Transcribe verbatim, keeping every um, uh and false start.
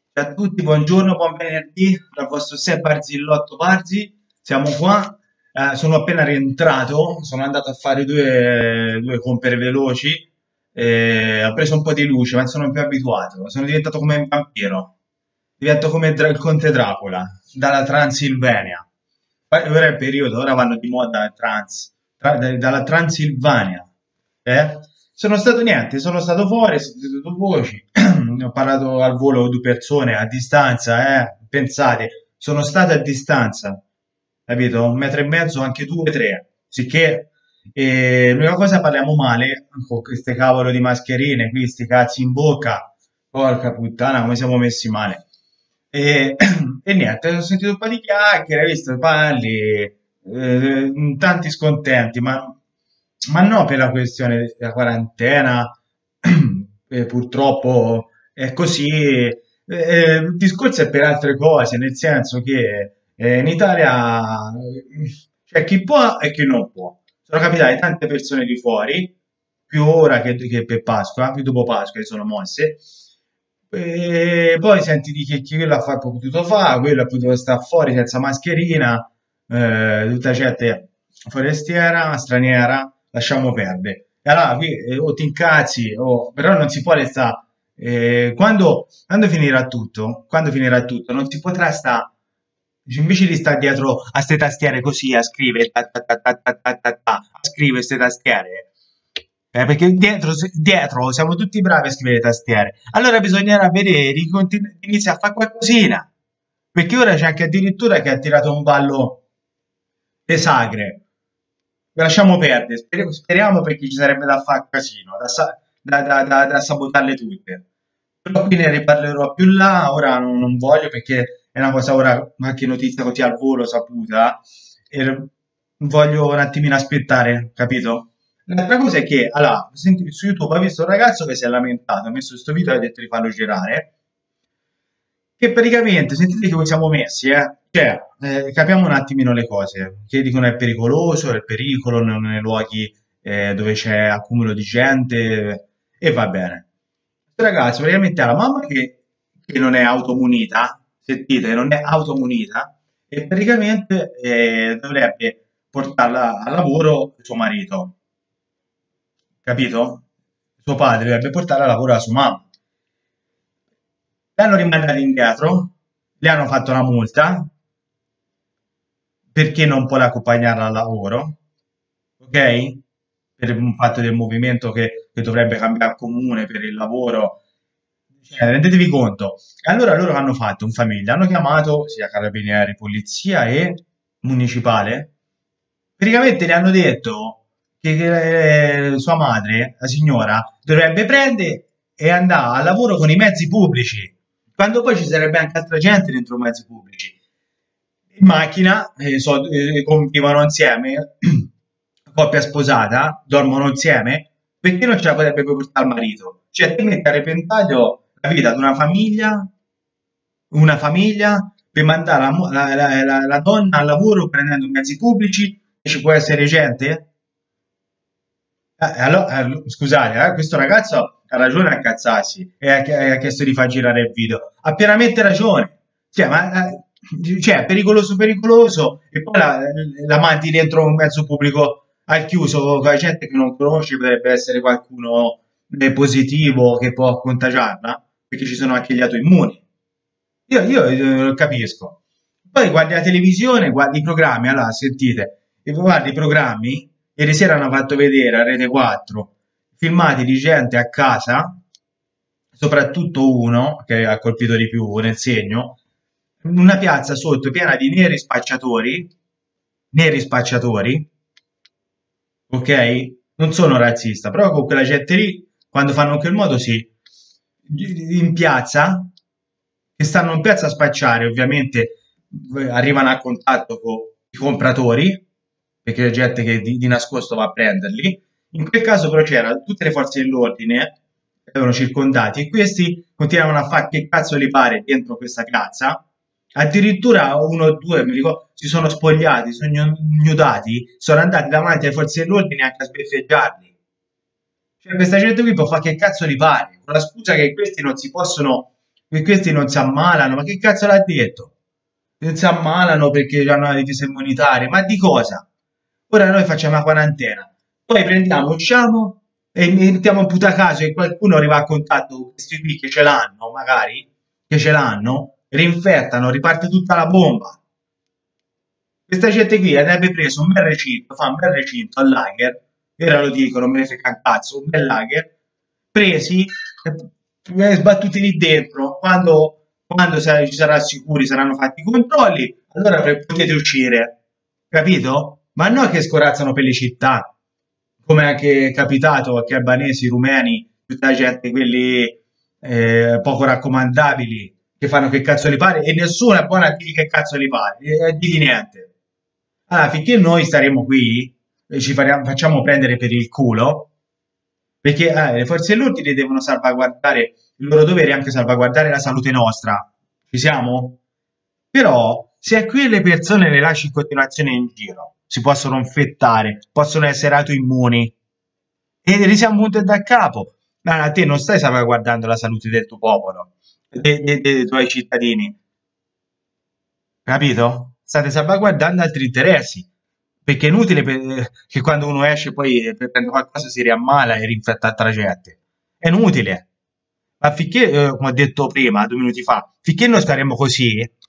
Ciao a tutti, buongiorno, buon venerdì dal vostro Seb Barzillotto Barzi. Siamo qua. Eh, sono appena rientrato, sono andato a fare due, due compere veloci. Eh, ho preso un po' di luce, ma sono più abituato. Sono diventato come un vampiro. Divento come Dra- il conte Dracula, dalla Transilvania. Poi ora è il periodo, ora vanno di moda il trans, tra- da- dalla Transilvania. Eh? Sono stato niente, sono stato fuori, ho sentito due voci, ho parlato al volo con due persone a distanza, eh? Pensate, sono stato a distanza, capito? Un metro e mezzo, anche due, tre, sicché eh, l'unica cosa parliamo male con queste cavolo di mascherine, qui sti cazzi in bocca, porca puttana, come siamo messi male. E, e niente, ho sentito un po' di chiacchiere, hai visto, parli, eh, tanti scontenti, ma, ma no per la questione della quarantena, eh, purtroppo è così. Eh, eh, il discorso è per altre cose, nel senso che eh, in Italia eh, c'è chi può e chi non può. Sono capitate tante persone di fuori, più ora che, che per Pasqua, più dopo Pasqua che sono mosse, e poi senti di che chi quello ha fatto- potuto fare, quello ha potuto stare fuori senza mascherina, eh, tutta gente forestiera, straniera, lasciamo perdere. E allora qui eh, o ti incazzi, o, però non si può restare. eh, quando, quando finirà tutto, quando finirà tutto, non si potrà stare invece di stare dietro a ste tastiere così a scrivere, ta, ta, ta, ta, ta, ta, ta, ta, a scrivere queste tastiere. Eh, perché dietro, dietro siamo tutti bravi a scrivere tastiere. Allora bisognerà vedere di continu- di iniziare a fare qualcosina. Perché ora c'è anche addirittura che ha tirato un ballo le sagre. Lasciamo perdere, speriamo, speriamo perché ci sarebbe da fare casino, da, sa- da, da, da, da sabotarle tutte. Però qui ne riparlerò più là, ora non, non voglio perché è una cosa ora anche notizia così al volo saputa e voglio un attimino aspettare, capito? L'altra cosa è che, allora, senti, su YouTube ho visto un ragazzo che si è lamentato, ha messo questo video e ha detto di farlo girare, che praticamente, sentite come siamo messi, eh? Cioè, eh, capiamo un attimino le cose, che dicono è pericoloso, è pericolo nei, nei luoghi eh, dove c'è accumulo di gente, e va bene. Questo ragazzo praticamente ha la mamma che, che non è automunita, sentite, non è automunita, e praticamente eh, dovrebbe portarla al lavoro suo marito, capito? Suo padre dovrebbe portarla al lavoro la sua mamma. L'hanno rimandata indietro, le hanno fatto una multa perché non può accompagnarla al lavoro, ok? Per un fatto del movimento che, che dovrebbe cambiare comune per il lavoro. Cioè, rendetevi conto. E allora loro hanno fatto in famiglia, hanno chiamato sia carabinieri, polizia e municipale. Praticamente le hanno detto che, che, eh, sua madre, la signora, dovrebbe prendere e andare al lavoro con i mezzi pubblici, quando poi ci sarebbe anche altra gente dentro i mezzi pubblici. In macchina, eh, so- eh, convivono insieme, coppia sposata, dormono insieme, perché non ce la potrebbe poi portare al marito? Cioè, te metti a repentaglio la vita di una famiglia, una famiglia, per mandare la, mo- la- la- la- la donna al lavoro prendendo i mezzi pubblici e ci può essere gente? Eh, allora, eh, scusate, eh, questo ragazzo ha ragione a incazzarsi e ha, e ha chiesto di far girare il video. Ha pienamente ragione. Cioè, ma, eh, cioè, pericoloso, pericoloso, e poi la, la mandi dentro un mezzo pubblico al chiuso con la gente che non conosci, potrebbe essere qualcuno eh, positivo che può contagiarla, perché ci sono anche gli autoimmuni. Io, io eh, lo capisco. Poi guardi la televisione, guardi i programmi, allora sentite, e guardi i programmi, ieri sera hanno fatto vedere a Rete quattro filmati di gente a casa, soprattutto uno che ha colpito di più nel segno, in una piazza sotto piena di neri spacciatori, neri spacciatori, ok? Non sono razzista, però con quella gente lì, quando fanno in quel modo, sì, in piazza, che stanno in piazza a spacciare, ovviamente eh, arrivano a contatto con i compratori, perché c'è gente che di, di nascosto va a prenderli. In quel caso però c'era tutte le forze dell'ordine, erano circondati, e questi continuavano a fare che cazzo li pare dentro questa piazza. Addirittura uno o due, mi ricordo, si sono spogliati, sono ignudati, sono andati davanti alle forze dell'ordine anche a sbeffeggiarli. Cioè, questa gente qui può fare che cazzo gli pare, con la scusa che questi non si possono che questi non si ammalano, ma che cazzo l'ha detto? Non si ammalano perché hanno le difese immunitarie, ma di cosa? Ora noi facciamo la quarantena, poi prendiamo, usciamo e mettiamo in puta caso che qualcuno arriva a contatto con questi qui che ce l'hanno, magari, che ce l'hanno, rinfettano, riparte tutta la bomba. Questa gente qui avrebbe preso un bel recinto, fa un bel recinto al lager, ora lo dico, non me ne frega un cazzo, un bel lager, presi e sbattuti lì dentro. Quando, quando sar- ci sarà sicuri, saranno fatti i controlli, allora pre- potete uscire, capito? Ma non che scorazzano per le città, come anche è capitato a che albanesi, rumeni, tutta la gente, quelli eh, poco raccomandabili, che fanno che cazzo li pare, e nessuno è buono a dirgli che cazzo li pare, e a dirgli niente. Allora, finché noi staremo qui e ci faremo- facciamo prendere per il culo, perché eh, le forze dell'ordine devono salvaguardare, il loro dovere è anche salvaguardare la salute nostra. Ci siamo? Però, se a quelle persone le lasci in continuazione in giro, si possono infettare, possono essere autoimmuni e risiamo punto e da capo. Ma a te non stai salvaguardando la salute del tuo popolo, de- de- dei tuoi cittadini, capito? State salvaguardando altri interessi. Perché è inutile pe- che quando uno esce poi eh, prende qualcosa si riammala e rinfetta altra gente. È inutile. Ma finché, eh, come ho detto prima, due minuti fa, finché noi staremo così,